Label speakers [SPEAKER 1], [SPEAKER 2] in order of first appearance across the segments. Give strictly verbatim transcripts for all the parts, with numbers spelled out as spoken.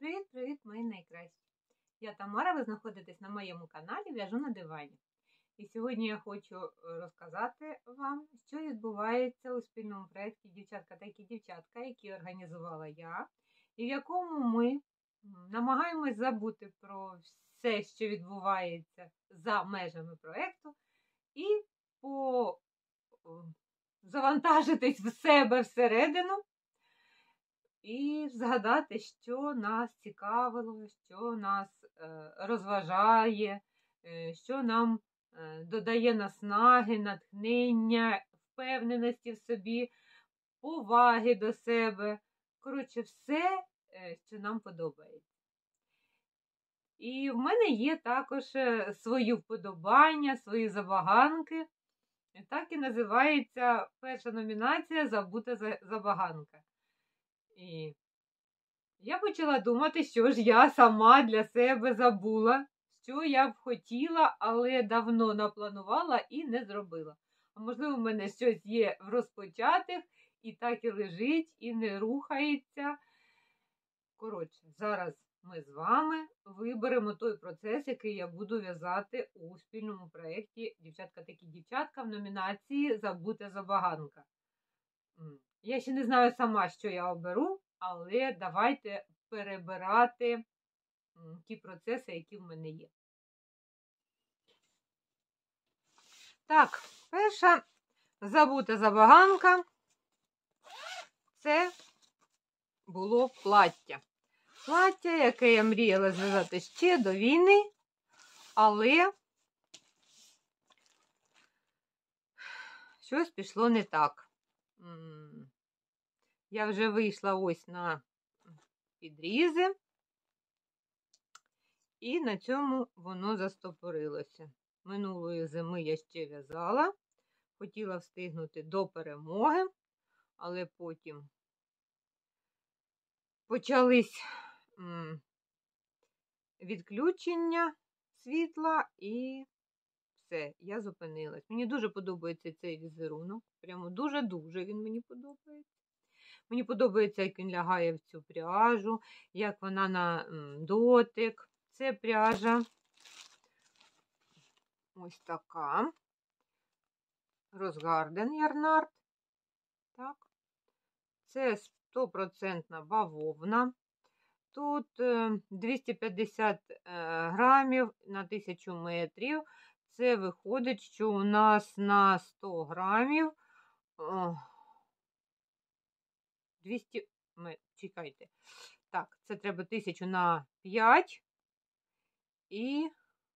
[SPEAKER 1] Привіт-привіт, мої найкращі! Я Тамара, ви знаходитесь на моєму каналі В'яжу на дивані. І сьогодні я хочу розказати вам, що відбувається у спільному проєкті «Дівчатка такі дівчатка», який організувала я, і в якому ми намагаємось забути про все, що відбувається за межами проєкту, і по завантажитись в себе всередину, і згадати, що нас цікавило, що нас е, розважає, е, що нам е, додає наснаги, натхнення, впевненості в собі, поваги до себе. Коротше, все, е, що нам подобається. І в мене є також свої вподобання, свої забаганки. Так і називається перша номінація «Забута забаганка». І я почала думати, що ж я сама для себе забула, що я б хотіла, але давно напланувала і не зробила. А можливо, в мене щось є в розпочатих, і так і лежить, і не рухається. Коротше, зараз ми з вами виберемо той процес, який я буду в'язати у спільному проєкті «Дівчатка такі дівчатка» в номінації «Забута забаганка». Я ще не знаю сама, що я оберу, але давайте перебирати ті процеси, які в мене є. Так, перша забута забаганка – це було плаття. Плаття, яке я мріяла зв'язати ще до війни, але щось пішло не так. Я вже вийшла ось на підрізи, і на цьому воно застопорилося. Минулої зими я ще в'язала, хотіла встигнути до перемоги, але потім почались відключення світла і все, я зупинилась. Мені дуже подобається цей візерунок, прямо дуже-дуже він мені подобається. Мені подобається, як він лягає в цю пряжу, як вона на дотик. Це пряжа ось така. Росгарден Ярнард. Так. Це сто відсотків бавовна. Тут двісті п'ятдесят грамів на тисячу метрів. Це виходить, що у нас на сто грамів двісті, чекайте, так, це треба тисячу на п'ять і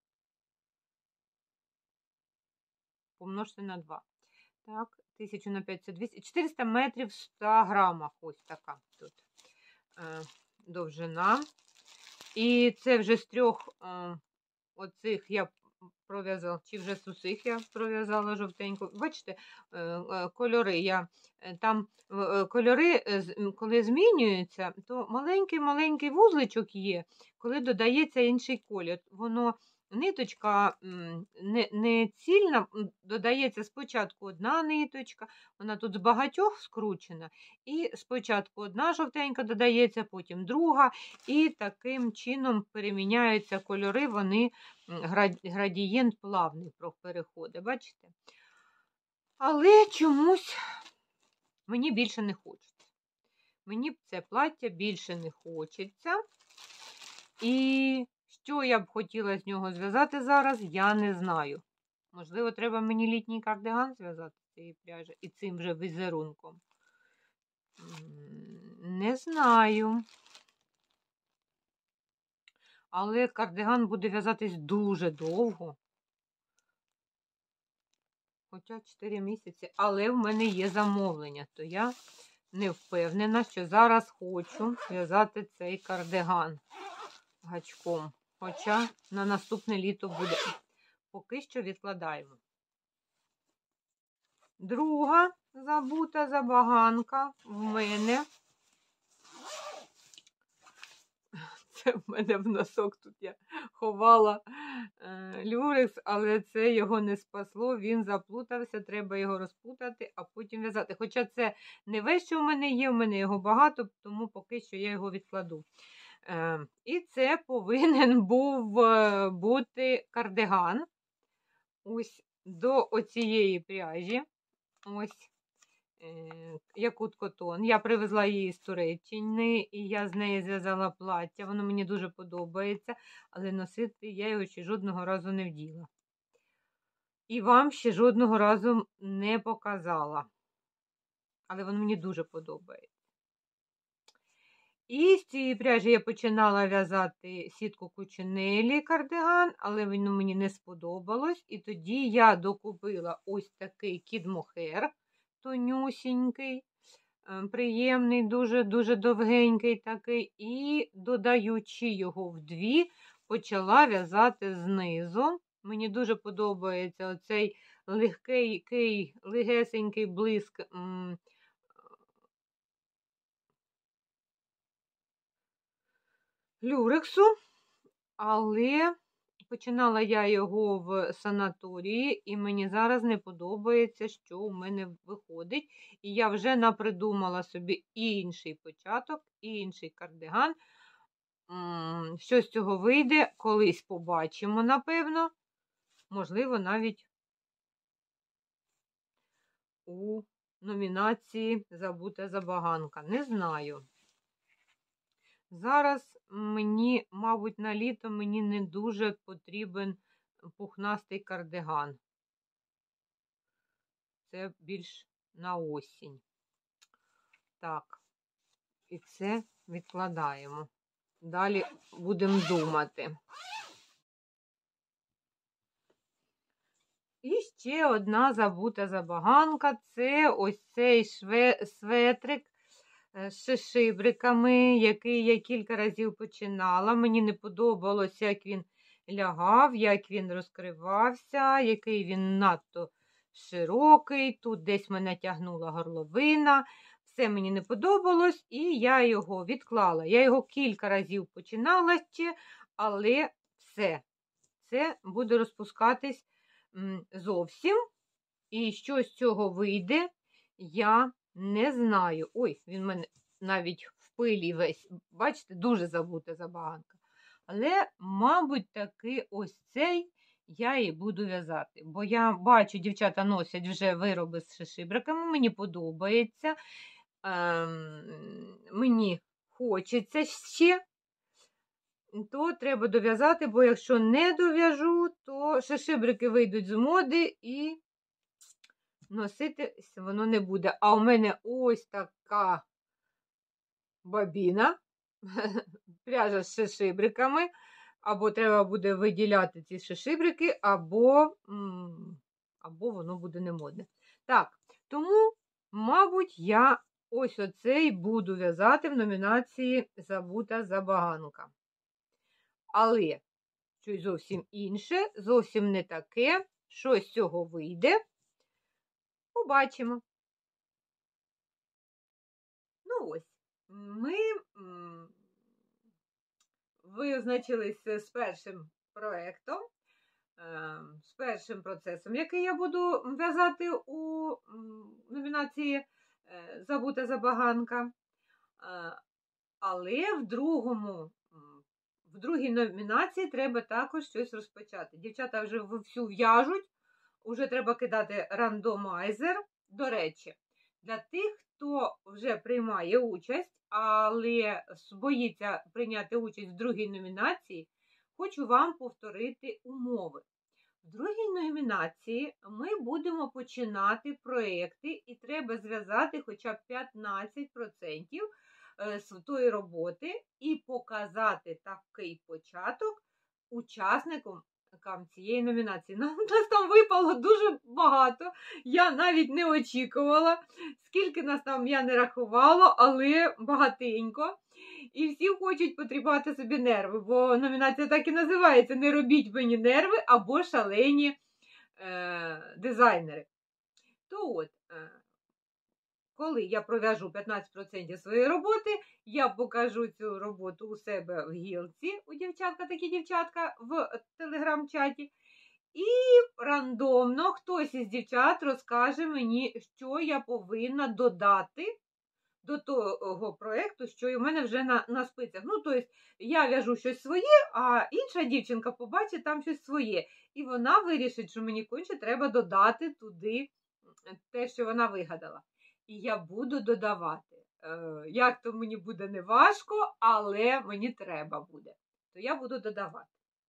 [SPEAKER 1] помножити на два. Так, тисячу на п'ять, це двісті, чотириста метрів в ста грамах, ось така тут е, довжина. І це вже з трьох е, оцих я пров'язала, чи вже з усіх я пров'язала жовтенько. Бачите, кольори я там кольори, коли змінюються, то маленький-маленький вузличок є, коли додається інший колір. Воно ниточка не, не цільна, додається спочатку одна ниточка, вона тут з багатьох скручена, і спочатку одна жовтенька додається, потім друга, і таким чином переміняються кольори, вони градієнт плавний переходить, бачите? Але чомусь мені більше не хочеться. Мені це плаття більше не хочеться. І що я б хотіла з нього зв'язати зараз, я не знаю. Можливо, треба мені літній кардиган зв'язати з цієї пряжі і цим же візерунком. Не знаю. Але кардиган буде в'язатись дуже довго. Хоча чотири місяці. Але в мене є замовлення, то я не впевнена, що зараз хочу в'язати цей кардиган гачком. Хоча на наступне літо буде. Поки що відкладаємо. Друга забута забаганка в мене. Це в мене в носок тут я ховала е, люрекс, але це його не спасло, він заплутався, треба його розплутати, а потім в'язати. Хоча це не весь, що в мене є, в мене його багато, тому поки що я його відкладу. Е, І це повинен був бути кардиган. Ось до оцієї пряжі. Ось Якут Котон. Я привезла її з Туреччини, і я з неї зв'язала плаття. Воно мені дуже подобається, але носити я його ще жодного разу не вділа. І вам ще жодного разу не показала. Але воно мені дуже подобається. І з цієї пряжі я починала в'язати сітку Кучинелі кардиган, але воно мені не сподобалось. І тоді я докупила ось такий кіт-мохер, тонюсінький, приємний, дуже-дуже довгенький такий. І, додаючи його вдві, почала в'язати знизу. Мені дуже подобається оцей легкий, легесенький блиск люрексу, але починала я його в санаторії, і мені зараз не подобається, що у мене виходить. І я вже напридумала собі інший початок, інший кардиган. Що з цього вийде, колись побачимо, напевно. Можливо, навіть у номінації «Забута забаганка». Не знаю. Зараз мені, мабуть, на літо мені не дуже потрібен пухнастий кардиган. Це більш на осінь. Так, і це відкладаємо. Далі будемо думати. І ще одна забута забаганка – це ось цей шве... светрик з шишибриками, який я кілька разів починала. Мені не подобалося, як він лягав, як він розкривався, який він надто широкий. Тут десь мене тягнула горловина. Все мені не подобалось, і я його відклала. Я його кілька разів починала ще, але все. Це буде розпускатись зовсім. І що з цього вийде, я не знаю. Ой, він в мене навіть в пилі весь. Бачите, дуже забута забаганка. Але, мабуть, таки ось цей я і буду в'язати. Бо я бачу, дівчата носять вже вироби з шишибриками. Мені подобається. Ем, мені хочеться ще. То треба дов'язати, бо якщо не дов'яжу, то шишибрики вийдуть з моди і носити воно не буде. А у мене ось така бабіна, пряжа з шишибриками. Або треба буде виділяти ці шишибрики, або, або воно буде не модне. Так, тому, мабуть, я ось оцей буду в'язати в номінації «Забута забаганка». Але щось зовсім інше, зовсім не таке, що з цього вийде, побачимо. Ну ось, ми визначилися з першим проєктом, з першим процесом, який я буду в'язати у номінації «Забута забаганка». Але в другому В другій номінації треба також щось розпочати. Дівчата вже всю в'яжуть, вже треба кидати рандомайзер. До речі, для тих, хто вже приймає участь, але боїться прийняти участь в другій номінації, хочу вам повторити умови. В другій номінації ми будемо починати проєкти, і треба зв'язати хоча б п'ятнадцять відсотків з тої роботи і показати такий початок учасникам цієї номінації. Нам нас там випало дуже багато, я навіть не очікувала, скільки нас там я не рахувала, але багатенько. І всі хочуть потріпати собі нерви, бо номінація так і називається «Не робіть мені нерви» або «Шалені е, дизайнери». То от, е, коли я пров'яжу п'ятнадцять відсотків своєї роботи, я покажу цю роботу у себе в гілці, у дівчатка, такі дівчатка, в телеграм-чаті. І рандомно хтось із дівчат розкаже мені, що я повинна додати до того проєкту, що і в мене вже на, на спицях. Ну, тобто, я в'яжу щось своє, а інша дівчинка побачить там щось своє. І вона вирішить, що мені конче треба додати туди те, що вона вигадала. І я буду додавати. Е, як то мені буде не важко, але мені треба буде. То я буду додавати.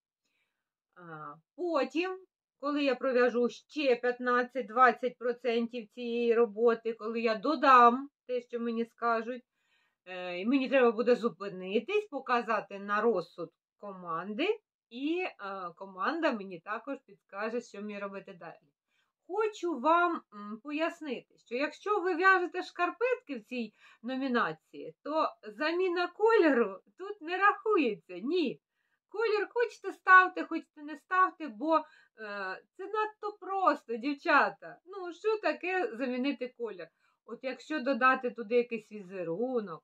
[SPEAKER 1] А, потім, коли я пров'яжу ще п'ятнадцять-двадцять відсотків цієї роботи, коли я додам те, що мені скажуть, е, і мені треба буде зупинитись, показати на розсуд команди, і е, команда мені також підскаже, що мені робити далі. Хочу вам пояснити, що якщо ви в'яжете шкарпетки в цій номінації, то заміна кольору тут не рахується, ні. Колір хочете ставте, хочете не ставте, бо е, це надто просто, дівчата. Ну, що таке замінити колір? От якщо додати туди якийсь візерунок,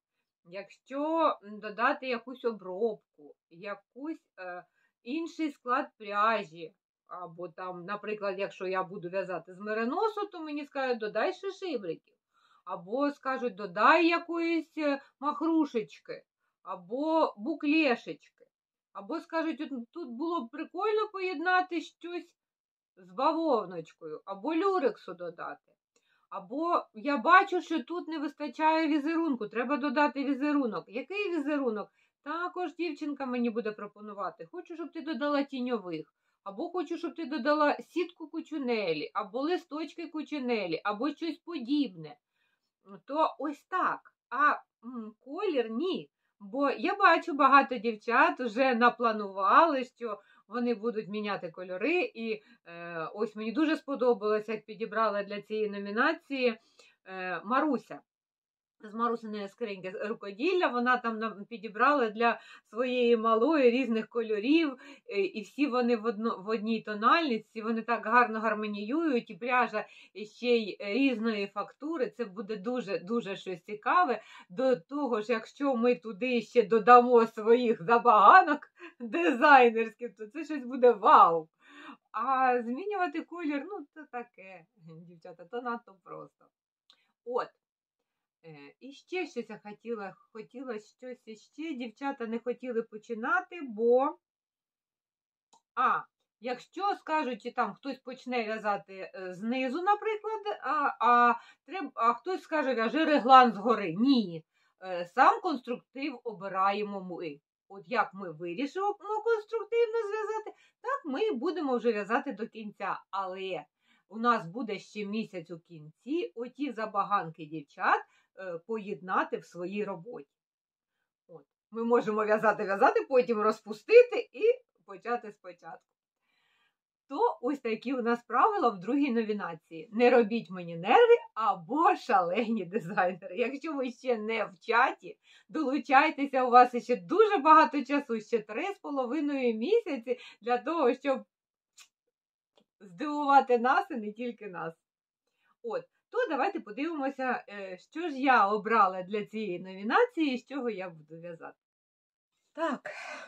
[SPEAKER 1] якщо додати якусь обробку, якусь е, інший склад пряжі, або там, наприклад, якщо я буду в'язати з мериносу, то мені скажуть, додай ще шибриків. Або скажуть, додай якоїсь махрушечки, або буклешечки. Або скажуть, тут було б прикольно поєднати щось з бавовночкою, або люрексу додати. Або я бачу, що тут не вистачає візерунку, треба додати візерунок. Який візерунок? Також дівчинка мені буде пропонувати. Хочу, щоб ти додала тіньових. Або хочу, щоб ти додала сітку кучунелі, або листочки кучунелі, або щось подібне. То ось так. А м, колір ні. Бо я бачу, багато дівчат вже напланували, що вони будуть міняти кольори. І е, ось мені дуже сподобалось, як підібрала для цієї номінації е, Маруся. З Марусиної скриньки рукоділля, вона там підібрала для своєї малої різних кольорів, і всі вони в, одно, в одній тональності, вони так гарно гармоніюють, і пряжа ще й різної фактури, це буде дуже-дуже щось цікаве. До того ж, якщо ми туди ще додамо своїх забаганок дизайнерських, то це щось буде вау! А змінювати колір, ну це таке, дівчата, то надто просто. От. І ще щось я хотіла, хотіла щось іще. Дівчата не хотіли починати, бо, а, якщо, скажуть, там хтось почне в'язати знизу, наприклад, а, а, треб, а хтось скаже, в'яжи реглан згори. Ні, сам конструктив обираємо ми. От як ми вирішимо конструктивно зв'язати, так ми будемо вже в'язати до кінця. Але у нас буде ще місяць у кінці оті забаганки дівчат поєднати в своїй роботі. От. Ми можемо в'язати-в'язати, потім розпустити і почати спочатку. То ось такі у нас правила в другій номінації. Не робіть мені нерви або шалені дизайнери. Якщо ви ще не в чаті, долучайтеся, у вас ще дуже багато часу, ще три з половиною місяці для того, щоб здивувати нас і не тільки нас. От. То давайте подивимося, що ж я обрала для цієї номінації і з чого я буду в'язати. Так,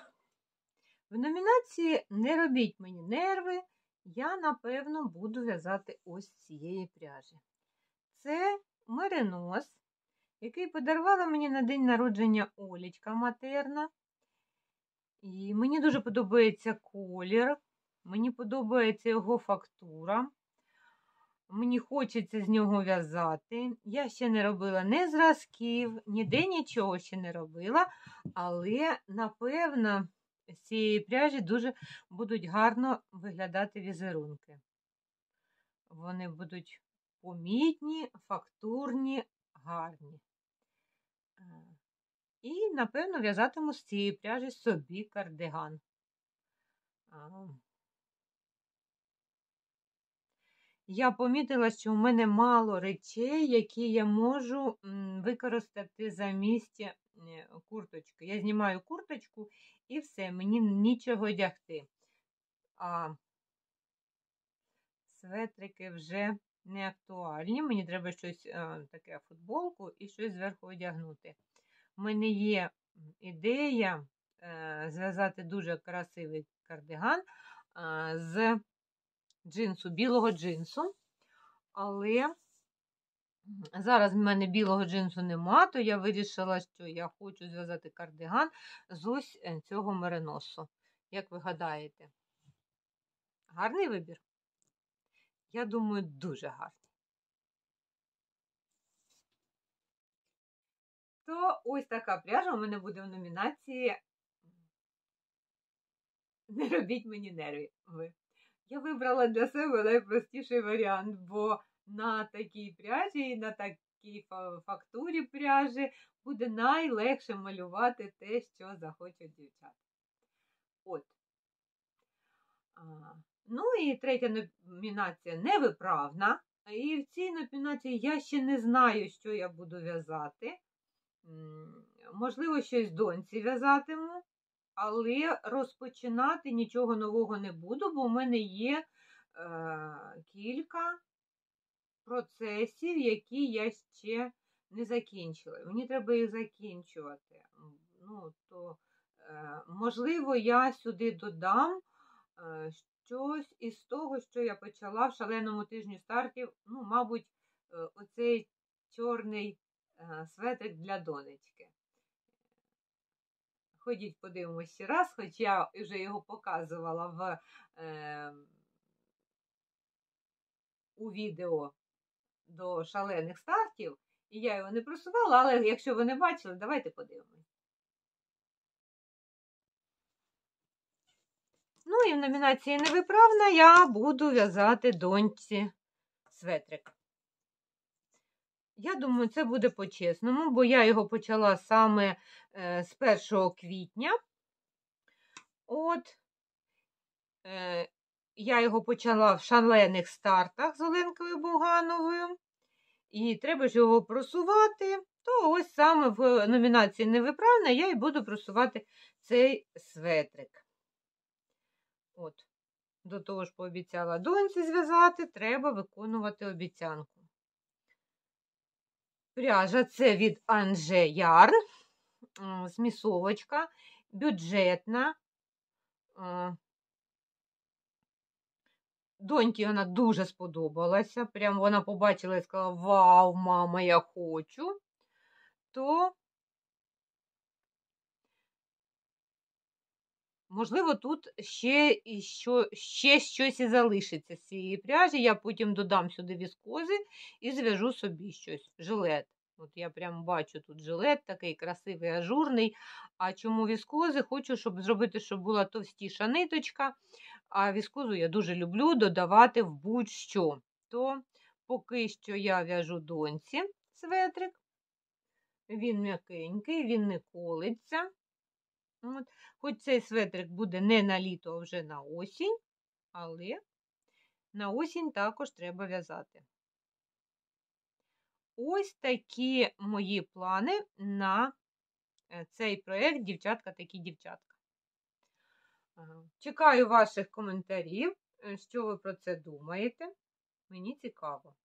[SPEAKER 1] в номінації «Не робіть мені нерви» я, напевно, буду в'язати ось цієї пряжі. Це меринос, який подарувала мені на день народження Олечка матерна. І мені дуже подобається колір, мені подобається його фактура. Мені хочеться з нього в'язати. Я ще не робила ні зразків, ніде нічого ще не робила, але, напевно, з цієї пряжі дуже будуть гарно виглядати візерунки. Вони будуть помітні, фактурні, гарні. І, напевно, в'язатиму з цієї пряжі собі кардиган. Я помітила, що у мене мало речей, які я можу використати замість курточки. Я знімаю курточку і все, мені нічого одягти. А светрики вже не актуальні. Мені треба щось таке, футболку і щось зверху одягнути. У мене є ідея зв'язати дуже красивий кардиган з джинсу, білого джинсу, але Зараз в мене білого джинсу нема, то я вирішила, що я хочу зв'язати кардиган з ось цього мериносу. Як ви гадаєте? Гарний вибір? Я думаю, дуже гарний. То ось така пряжа у мене буде в номінації «Не робіть мені нервів». Я вибрала для себе найпростіший варіант, бо на такій пряжі і на такій фактурі пряжі буде найлегше малювати те, що захочуть дівчата. От. А, ну і третя номінація невиправна. І в цій номінації я ще не знаю, що я буду в'язати. Можливо, щось доньці в'язатиму, але розпочинати нічого нового не буду, бо в мене є е, кілька процесів, які я ще не закінчила. Мені треба їх закінчувати. Ну, то, е, можливо, я сюди додам е, щось із того, що я почала в шаленому тижні стартів. Ну, мабуть, е, оцей чорний е, светрик для донечки. Ходіть, подивимось ще раз, хоч я вже його показувала в, е, у відео до шалених стартів, і я його не просувала, але якщо ви не бачили, давайте подивимось. Ну і в номінації «Невиправна» я буду в'язати доньці светрик. Я думаю, це буде по-чесному, бо я його почала саме е, з першого квітня. От, е, я його почала в шалених стартах з Оленкою Бугановою. І треба ж його просувати, то ось саме в номінації «Невиправна» я і буду просувати цей светрик. От, до того ж пообіцяла доньці зв'язати, треба виконувати обіцянку. Пряжа це від Анже Ярн, змісовочка, бюджетна. Доньці вона дуже сподобалася. Прям вона побачила і сказала: «Вау, мама, я хочу». То, можливо, тут ще, що, ще щось і залишиться з цієї пряжі. Я потім додам сюди віскози і зв'яжу собі щось. Жилет. От я прям бачу тут жилет такий красивий, ажурний. А чому віскози? Хочу, щоб зробити, щоб була товстіша ниточка. А віскозу я дуже люблю додавати в будь-що. То поки що я в'яжу доньці светрик. Він м'якенький, він не колиться. От. Хоч цей светрик буде не на літо, а вже на осінь, але на осінь також треба в'язати. Ось такі мої плани на цей проєкт «Дівчатка такі дівчатка». Чекаю ваших коментарів, що ви про це думаєте. Мені цікаво.